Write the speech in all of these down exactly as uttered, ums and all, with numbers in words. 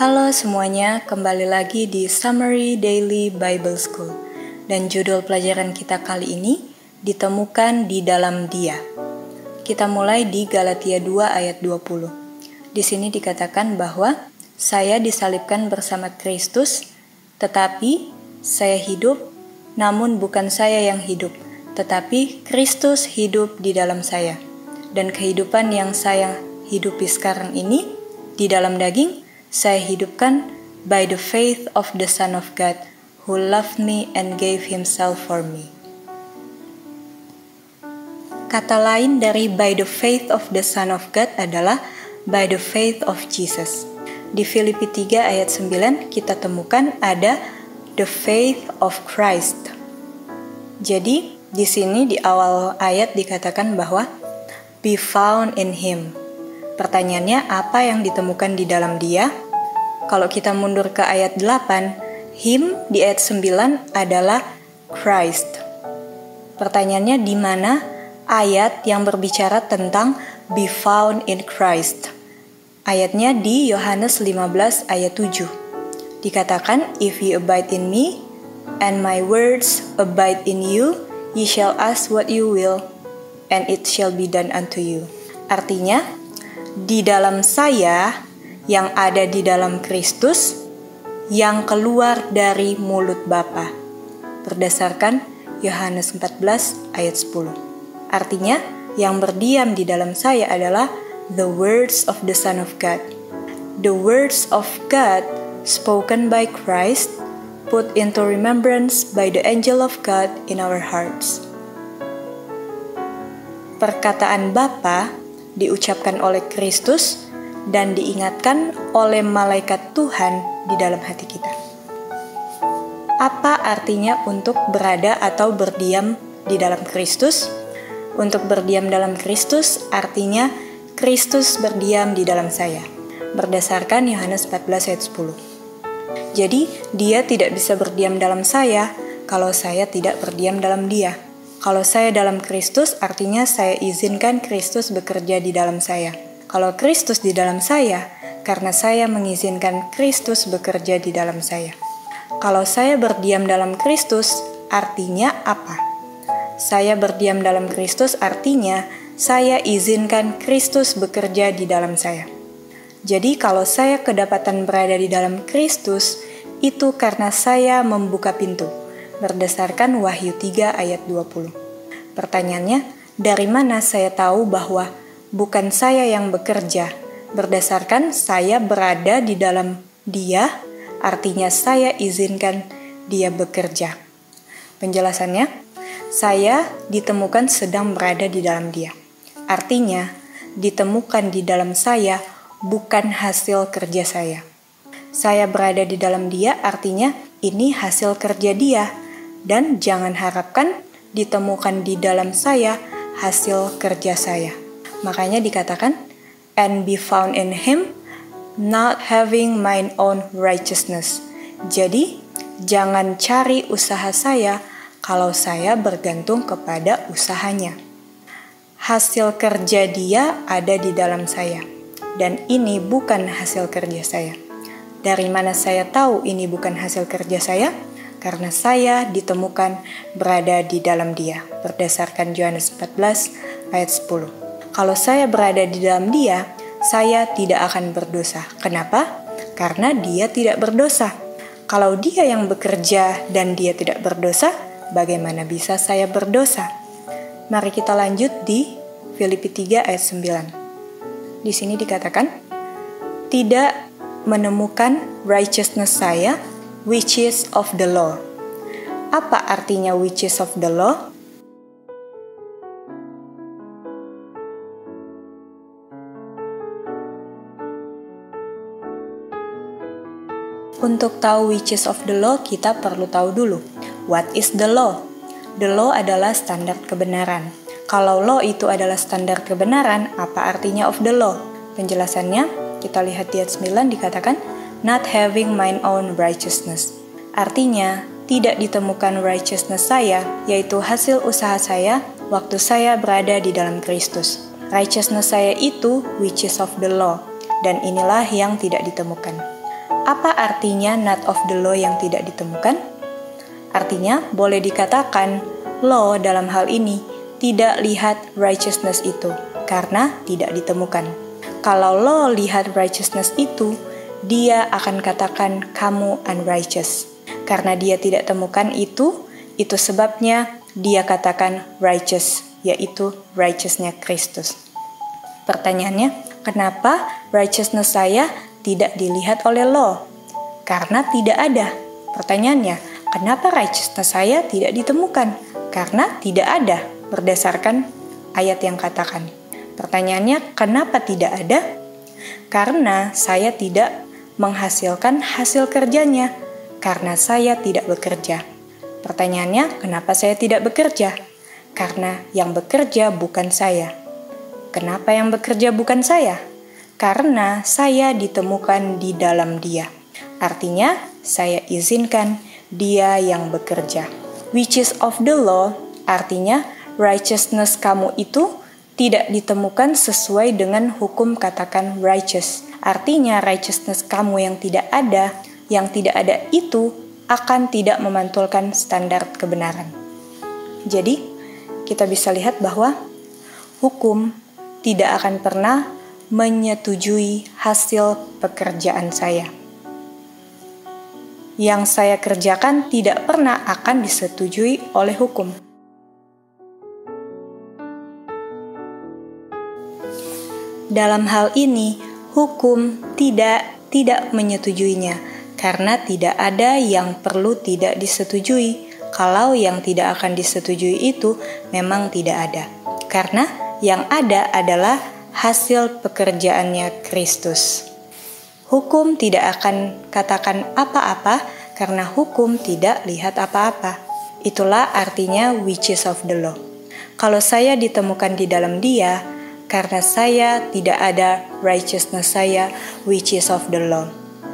Halo semuanya, kembali lagi di Summary Daily Bible School. Dan judul pelajaran kita kali ini ditemukan di dalam Dia. Kita mulai di Galatia dua ayat dua puluh. Di sini dikatakan bahwa saya disalibkan bersama Kristus, tetapi saya hidup, namun bukan saya yang hidup, tetapi Kristus hidup di dalam saya. Dan kehidupan yang saya hidupi sekarang ini di dalam daging, saya hidupkan by the faith of the Son of God, who loved me and gave himself for me. Kata lain dari by the faith of the Son of God adalah by the faith of Jesus. Di Filipi tiga ayat sembilan kita temukan ada the faith of Christ. Jadi di sini di awal ayat dikatakan bahwa be found in him. Pertanyaannya, apa yang ditemukan di dalam dia? Kalau kita mundur ke ayat delapan, him di ayat sembilan adalah Christ. Pertanyaannya, di mana ayat yang berbicara tentang be found in Christ? Ayatnya di Yohanes lima belas ayat tujuh. Dikatakan, if ye abide in me, and my words abide in you, ye shall ask what you will, and it shall be done unto you. Artinya, di dalam saya yang ada di dalam Kristus yang keluar dari mulut Bapa. Berdasarkan Yohanes empat belas ayat sepuluh. Artinya, yang berdiam di dalam saya adalah the words of the Son of God. The words of God spoken by Christ, put into remembrance by the angel of God in our hearts. Perkataan Bapa diucapkan oleh Kristus dan diingatkan oleh malaikat Tuhan di dalam hati kita. Apa artinya untuk berada atau berdiam di dalam Kristus? Untuk berdiam dalam Kristus artinya Kristus berdiam di dalam saya. Berdasarkan Yohanes empat belas ayat sepuluh. Jadi, dia tidak bisa berdiam dalam saya kalau saya tidak berdiam dalam dia. Kalau saya dalam Kristus, artinya saya izinkan Kristus bekerja di dalam saya. Kalau Kristus di dalam saya, karena saya mengizinkan Kristus bekerja di dalam saya. Kalau saya berdiam dalam Kristus, artinya apa? Saya berdiam dalam Kristus artinya saya izinkan Kristus bekerja di dalam saya. Jadi kalau saya kedapatan berada di dalam Kristus, itu karena saya membuka pintu. Berdasarkan Wahyu tiga ayat dua puluh. Pertanyaannya, dari mana saya tahu bahwa bukan saya yang bekerja? Berdasarkan saya berada di dalam dia, artinya saya izinkan dia bekerja. Penjelasannya, saya ditemukan sedang berada di dalam dia. Artinya, ditemukan di dalam saya bukan hasil kerja saya. Saya berada di dalam dia, artinya ini hasil kerja dia. Dan jangan harapkan ditemukan di dalam saya hasil kerja saya. Makanya dikatakan, and be found in him, not having mine own righteousness. Jadi, jangan cari usaha saya kalau saya bergantung kepada usahanya. Hasil kerja dia ada di dalam saya. Dan ini bukan hasil kerja saya. Dari mana saya tahu ini bukan hasil kerja saya? Karena saya ditemukan berada di dalam dia, berdasarkan Yohanes empat belas ayat sepuluh. Kalau saya berada di dalam dia, saya tidak akan berdosa. Kenapa? Karena dia tidak berdosa. Kalau dia yang bekerja dan dia tidak berdosa, bagaimana bisa saya berdosa? Mari kita lanjut di Filipi tiga ayat sembilan. Di sini dikatakan, tidak menemukan righteousness saya, which is of the law. Apa artinya which is of the law? Untuk tahu which is of the law, kita perlu tahu dulu, what is the law? The law adalah standar kebenaran. Kalau law itu adalah standar kebenaran, apa artinya of the law? Penjelasannya, kita lihat di ayat sembilan dikatakan, not having mine own righteousness. Artinya, tidak ditemukan righteousness saya, yaitu hasil usaha saya waktu saya berada di dalam Kristus. Righteousness saya itu which is of the law, dan inilah yang tidak ditemukan. Apa artinya not of the law yang tidak ditemukan? Artinya, boleh dikatakan law dalam hal ini tidak lihat righteousness itu karena tidak ditemukan. Kalau law lihat righteousness itu, dia akan katakan kamu unrighteous. Karena dia tidak temukan itu, itu sebabnya dia katakan righteous, yaitu righteousnya Kristus. Pertanyaannya, kenapa righteousness saya tidak dilihat oleh law? Karena tidak ada. Pertanyaannya, kenapa righteousness saya tidak ditemukan? Karena tidak ada, berdasarkan ayat yang katakan. Pertanyaannya, kenapa tidak ada? Karena saya tidak menghasilkan hasil kerjanya, karena saya tidak bekerja. Pertanyaannya, kenapa saya tidak bekerja? Karena yang bekerja bukan saya. Kenapa yang bekerja bukan saya? Karena saya ditemukan di dalam Dia. Artinya, saya izinkan Dia yang bekerja. Which is of the law, artinya righteousness kamu itu tidak ditemukan sesuai dengan hukum katakan righteous. Artinya righteousness kamu yang tidak ada, yang tidak ada itu akan tidak memantulkan standar kebenaran. Jadi, kita bisa lihat bahwa hukum tidak akan pernah menyetujui hasil pekerjaan saya. Yang saya kerjakan tidak pernah akan disetujui oleh hukum. Dalam hal ini, hukum tidak tidak menyetujuinya, karena tidak ada yang perlu tidak disetujui. Kalau yang tidak akan disetujui itu memang tidak ada. Karena yang ada adalah hasil pekerjaannya Kristus. Hukum tidak akan katakan apa-apa karena hukum tidak lihat apa-apa. Itulah artinya which is of the law. Kalau saya ditemukan di dalam Dia, karena saya tidak ada righteousness saya which is of the law.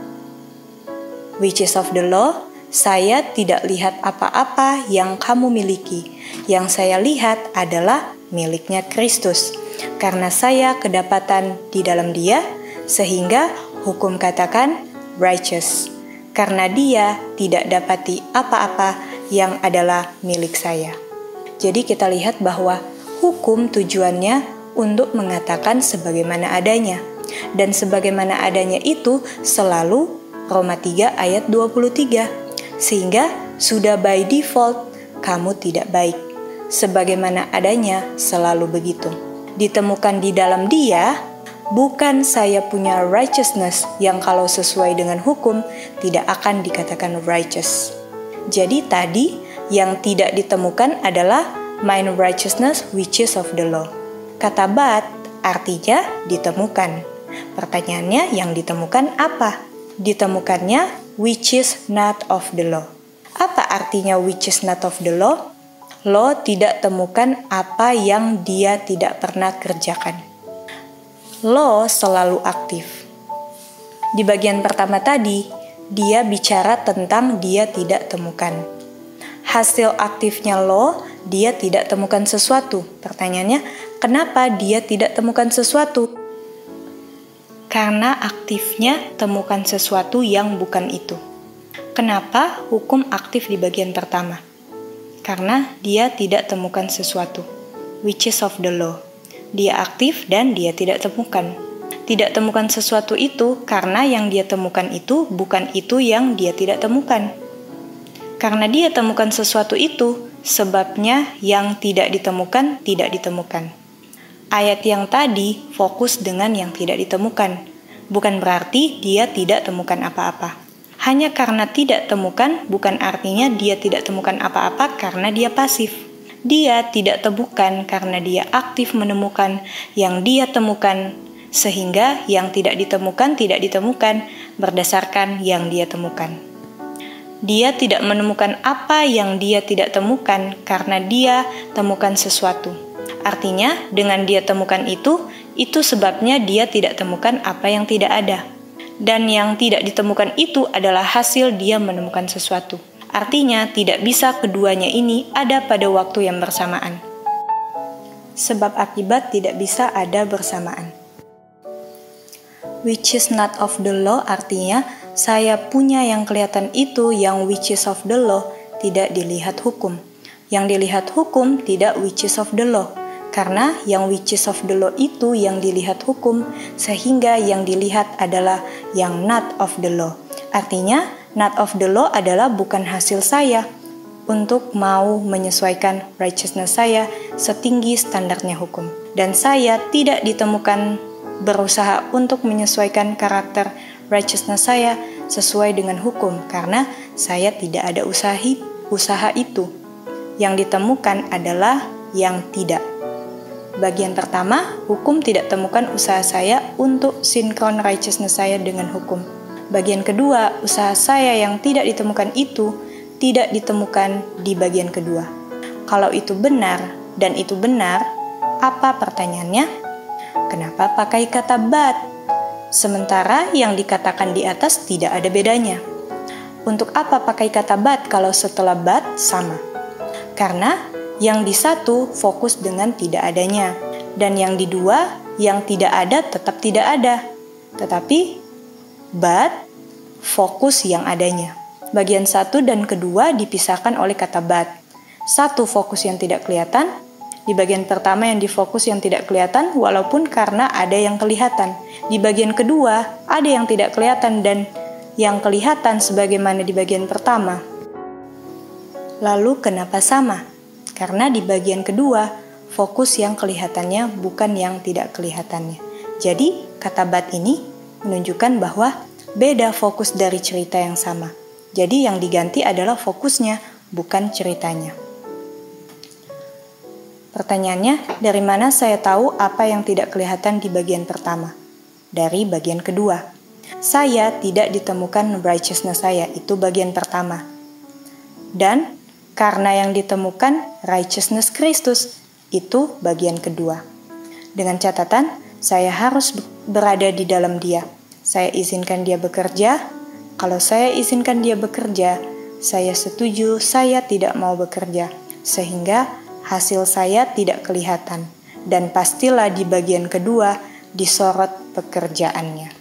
Which is of the law, saya tidak lihat apa-apa yang kamu miliki. Yang saya lihat adalah miliknya Kristus. Karena saya kedapatan di dalam Dia, sehingga hukum katakan righteous. Karena Dia tidak dapati apa-apa yang adalah milik saya. Jadi kita lihat bahwa hukum tujuannya untuk mengatakan sebagaimana adanya. Dan sebagaimana adanya itu selalu Roma tiga ayat dua puluh tiga. Sehingga sudah by default kamu tidak baik. Sebagaimana adanya selalu begitu. Ditemukan di dalam Dia, bukan saya punya righteousness yang kalau sesuai dengan hukum tidak akan dikatakan righteous. Jadi tadi yang tidak ditemukan adalah mine righteousness which is of the law. Kata but artinya ditemukan. Pertanyaannya yang ditemukan apa? Ditemukannya which is not of the law. Apa artinya which is not of the law? Law tidak temukan apa yang dia tidak pernah kerjakan. Law selalu aktif. Di bagian pertama tadi, dia bicara tentang dia tidak temukan. Hasil aktifnya law, dia tidak temukan sesuatu. Pertanyaannya, kenapa dia tidak temukan sesuatu? Karena aktifnya temukan sesuatu yang bukan itu. Kenapa hukum aktif di bagian pertama? Karena dia tidak temukan sesuatu, which is of the law. Dia aktif dan dia tidak temukan. Tidak temukan sesuatu itu karena yang dia temukan itu bukan itu yang dia tidak temukan. Karena dia temukan sesuatu itu, sebabnya yang tidak ditemukan tidak ditemukan. Ayat yang tadi fokus dengan yang tidak ditemukan. Bukan berarti dia tidak temukan apa-apa. Hanya karena tidak temukan bukan artinya dia tidak temukan apa-apa karena dia pasif. Dia tidak temukan karena dia aktif menemukan yang dia temukan, sehingga yang tidak ditemukan tidak ditemukan berdasarkan yang dia temukan. Dia tidak menemukan apa yang dia tidak temukan karena dia temukan sesuatu. Artinya dengan dia temukan itu, itu sebabnya dia tidak temukan apa yang tidak ada. Dan yang tidak ditemukan itu adalah hasil dia menemukan sesuatu. Artinya tidak bisa keduanya ini ada pada waktu yang bersamaan. Sebab akibat tidak bisa ada bersamaan. Which is not of the law artinya Saya punya yang kelihatan itu, yang which is of the law, tidak dilihat hukum. Yang dilihat hukum tidak which is of the law. Karena yang which is of the law itu yang dilihat hukum, sehingga yang dilihat adalah yang not of the law. Artinya, not of the law adalah bukan hasil saya untuk mau menyesuaikan righteousness saya setinggi standarnya hukum. Dan saya tidak ditemukan berusaha untuk menyesuaikan karakter righteousness saya sesuai dengan hukum, karena saya tidak ada usaha, usaha itu. Yang ditemukan adalah yang tidak. Bagian pertama, hukum tidak temukan usaha saya untuk sinkron righteousness saya dengan hukum. Bagian kedua, usaha saya yang tidak ditemukan itu tidak ditemukan di bagian kedua. Kalau itu benar dan itu benar, apa pertanyaannya? Kenapa pakai kata but? Sementara yang dikatakan di atas tidak ada bedanya. Untuk apa pakai kata but kalau setelah but sama? Karena yang di satu fokus dengan tidak adanya, dan yang di dua yang tidak ada tetap tidak ada. Tetapi but fokus yang adanya. Bagian satu dan kedua dipisahkan oleh kata but. Satu fokus yang tidak kelihatan, di bagian pertama yang difokus yang tidak kelihatan, walaupun karena ada yang kelihatan. Di bagian kedua ada yang tidak kelihatan dan yang kelihatan sebagaimana di bagian pertama. Lalu kenapa sama? Karena di bagian kedua fokus yang kelihatannya bukan yang tidak kelihatannya. Jadi kata but ini menunjukkan bahwa beda fokus dari cerita yang sama. Jadi yang diganti adalah fokusnya, bukan ceritanya. Pertanyaannya, dari mana saya tahu apa yang tidak kelihatan di bagian pertama? Dari bagian kedua. Saya tidak ditemukan righteousness saya, itu bagian pertama. Dan karena yang ditemukan righteousness Kristus, itu bagian kedua. Dengan catatan, saya harus berada di dalam Dia. Saya izinkan Dia bekerja. Kalau saya izinkan Dia bekerja, saya setuju saya tidak mau bekerja. Sehingga hasil saya tidak kelihatan, dan pastilah di bagian kedua disorot pekerjaannya.